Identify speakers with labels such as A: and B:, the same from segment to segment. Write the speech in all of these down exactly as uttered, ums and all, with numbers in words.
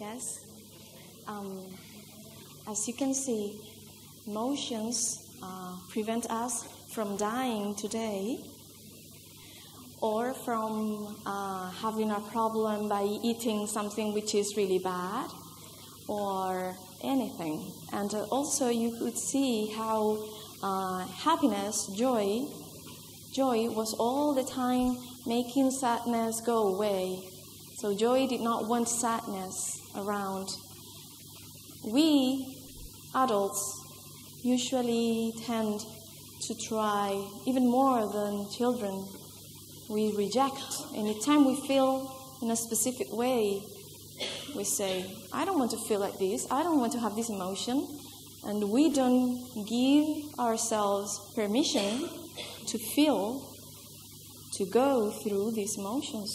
A: Yes. Um, as you can see, emotions uh, prevent us from dying today, or from uh, having a problem by eating something which is really bad, or anything. And uh, also you could see how uh, happiness, joy, joy was all the time making sadness go away. So joy did not want sadness around. We adults usually tend to try even more than children. We reject. Anytime we feel in a specific way, we say, I don't want to feel like this, I don't want to have this emotion, and we don't give ourselves permission to feel, to go through these emotions.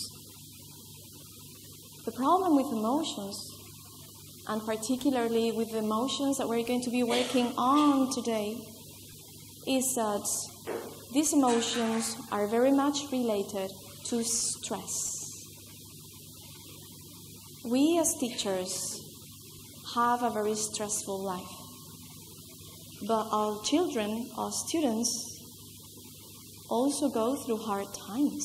A: The problem with emotions, and particularly with the emotions that we're going to be working on today, is that these emotions are very much related to stress. We as teachers have a very stressful life, but our children, our students, also go through hard times.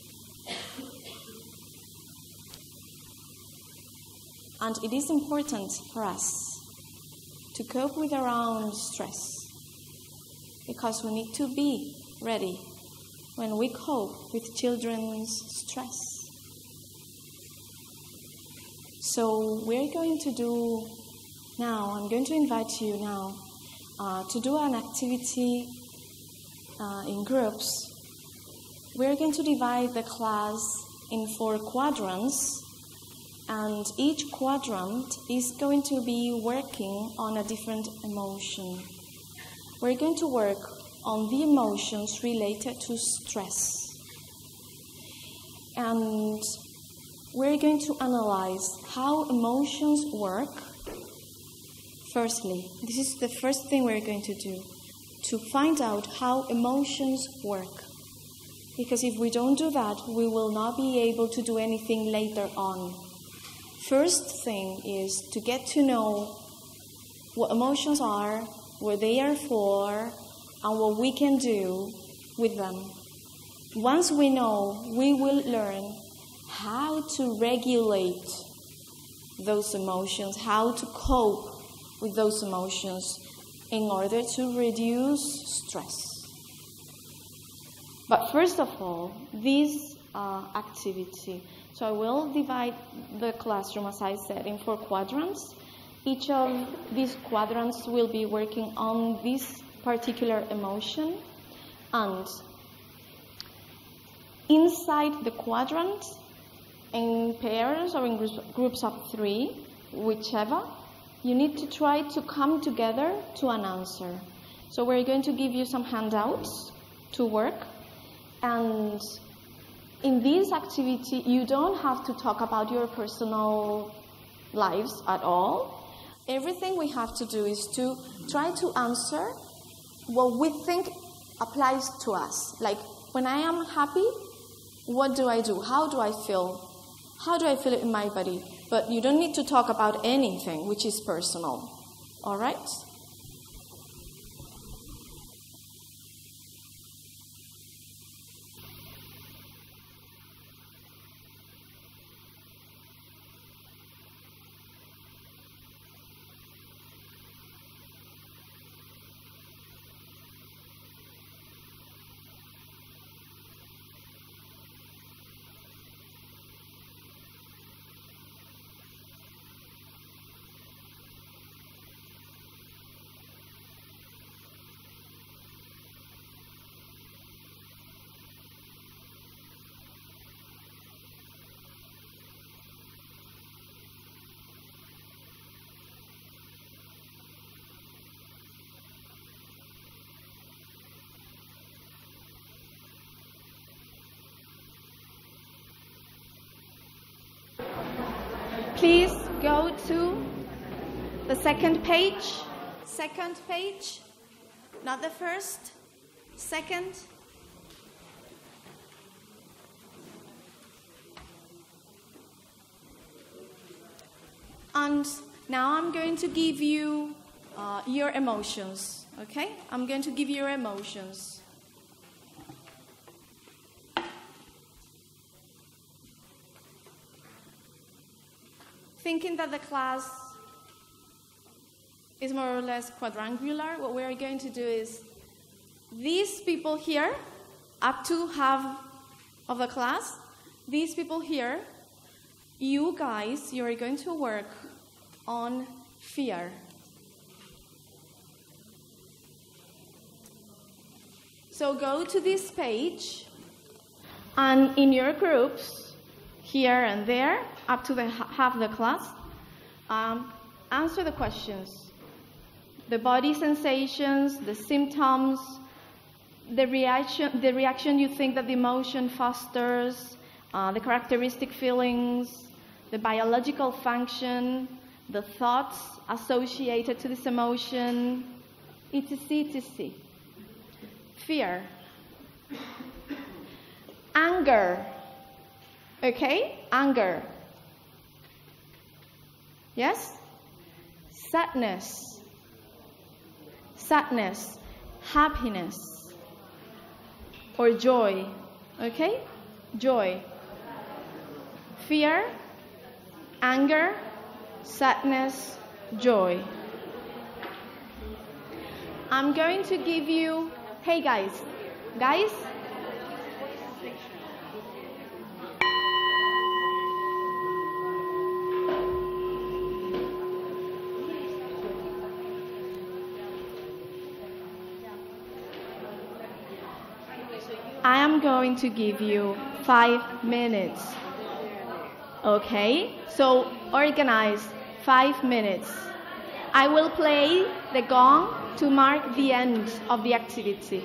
A: And it is important for us to cope with our own stress, because we need to be ready when we cope with children's stress. So we're going to do now, I'm going to invite you now uh, to do an activity uh, in groups. We're going to divide the class in four quadrants, and each quadrant is going to be working on a different emotion. We're going to work on the emotions related to stress. And we're going to analyze how emotions work. Firstly, this is the first thing we're going to do, to find out how emotions work. Because if we don't do that, we will not be able to do anything later on. First thing is to get to know what emotions are, what they are for, and what we can do with them. Once we know, we will learn how to regulate those emotions, how to cope with those emotions in order to reduce stress. But first of all, this uh, activity. So I will divide the classroom, as I said, in four quadrants. Each of these quadrants will be working on this particular emotion, and inside the quadrant, in pairs or in groups, groups of three, whichever, you need to try to come together to an answer. So we're going to give you some handouts to work, and in this activity, you don't have to talk about your personal lives at all. Everything we have to do is to try to answer what we think applies to us. Like, when I am happy, what do I do? How do I feel? How do I feel it in my body? But you don't need to talk about anything which is personal. All right? Please go to the second page. Second page, not the first. Second. And now I'm going to give you uh, your emotions, okay? I'm going to give you your emotions. Thinking that the class is more or less quadrangular, what we're going to do is these people here, up to half of the class, these people here, you guys, you're going to work on fear. So go to this page, and in your groups, here and there, up to the half the class, um, answer the questions. The body sensations, the symptoms, the reaction, the reaction you think that the emotion fosters, uh, the characteristic feelings, the biological function, the thoughts associated to this emotion, et cetera, et cetera. Fear. Anger. Okay? Anger. Yes? Sadness. Sadness. Happiness. Or joy. Okay? Joy. Fear, anger, sadness, joy. I'm going to give you, hey guys, guys, I am going to give you five minutes. Okay? So organize five minutes. I will play the gong to mark the end of the activity.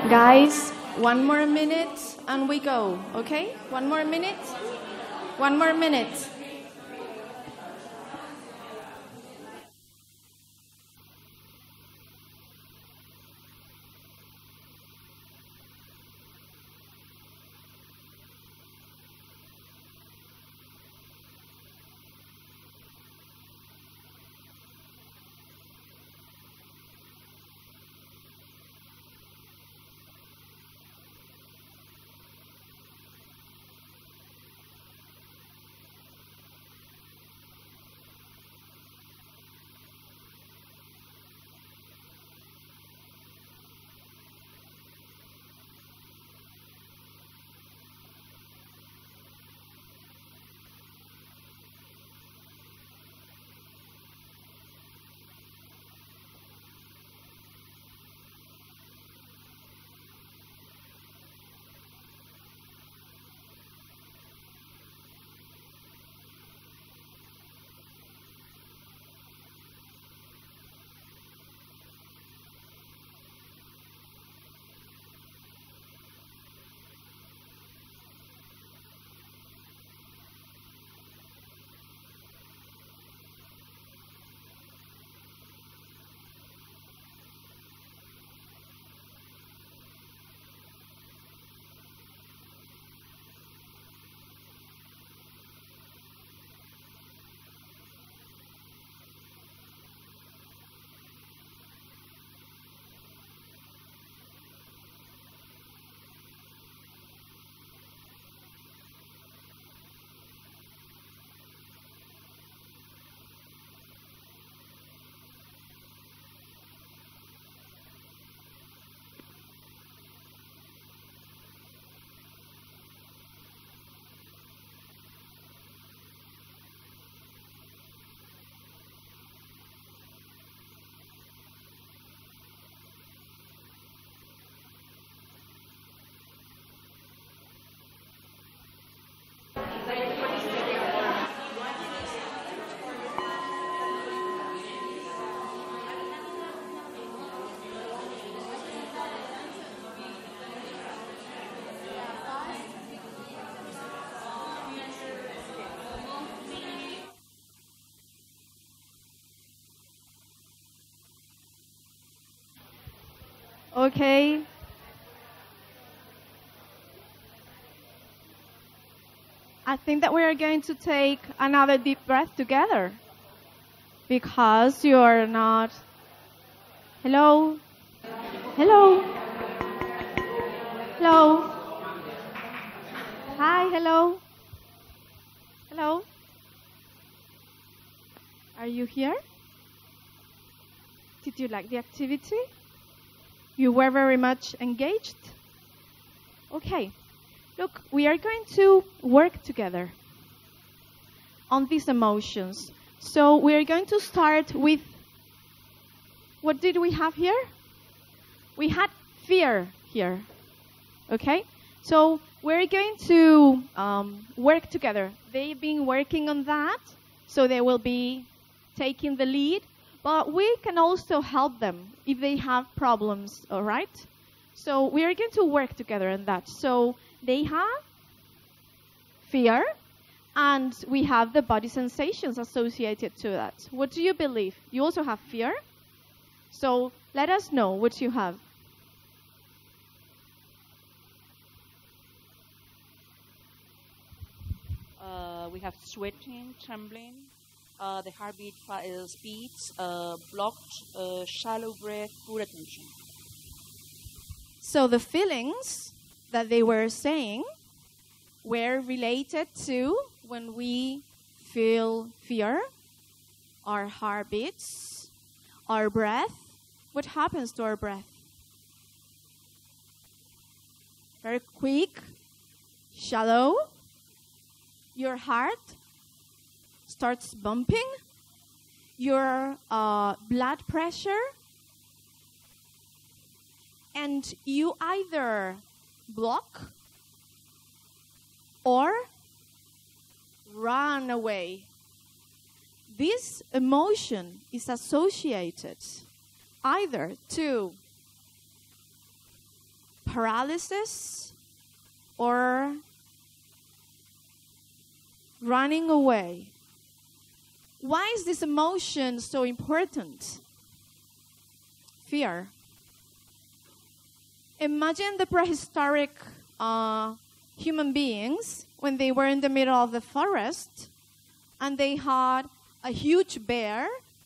A: Guys, one more minute and we go, okay? One more minute. One more minute. Okay. I think that we are going to take another deep breath together because you are not. Hello? Hello? Hello? Hi, hello? Hello? Are you here? Did you like the activity? You were very much engaged? Okay. Look, we are going to work together on these emotions. So we are going to start with, what did we have here? We had fear here, okay? So we're going to um, work together. They've been working on that, so they will be taking the lead, but we can also help them if they have problems, all right? So we are going to work together on that. So they have fear, and we have the body sensations associated to that. What do you believe? You also have fear? So let us know what you have.
B: Uh, we have sweating, trembling, uh, the heartbeat uh, speeds, uh, blocked, uh, shallow breath, poor attention.
A: So the feelings that they were saying were related to when we feel fear, our heartbeats, our breath. What happens to our breath? Very quick, shallow. Your heart starts bumping. Your uh, blood pressure. And you either block or run away. This emotion is associated either to
C: paralysis or running away. Why is this emotion so important? Fear. Imagine the prehistoric uh, human beings when they were in the middle of the forest and they had a huge bear,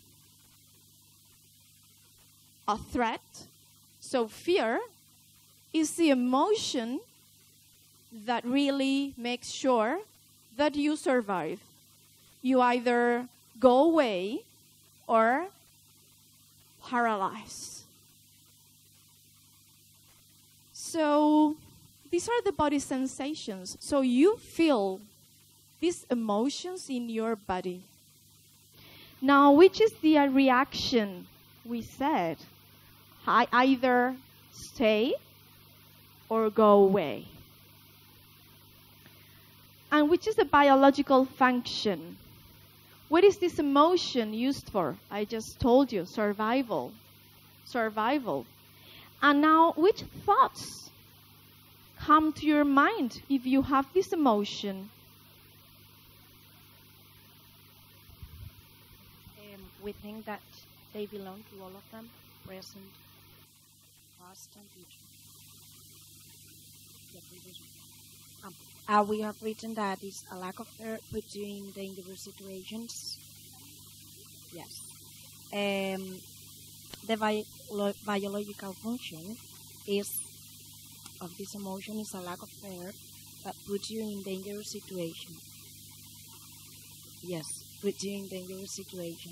C: a threat. So fear is the emotion that really makes sure that you survive. You either go away or paralyze. So these are the body sensations. So you feel these emotions in your body. Now, which is the uh, reaction we said? I either stay or go away. And which is the biological function? What is this emotion used for? I just told you, survival. Survival. And now, which thoughts come to your mind if you have this emotion?
D: Um, we think that they belong to all of them, present, past, and future. The previous one. Um, uh, we have written that it's a lack of fear puts you in dangerous situations. Yes. Um, the bio- biological function is of this emotion is a lack of fear that puts you in dangerous situation. Yes, puts you in dangerous situation.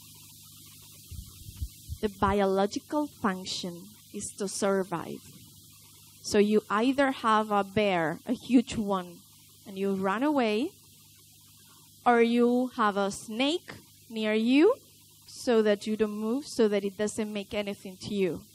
C: The biological function is to survive. So you either have a bear, a huge one, and you run away, or you have a snake near you so that you don't move, so that it doesn't make anything to you.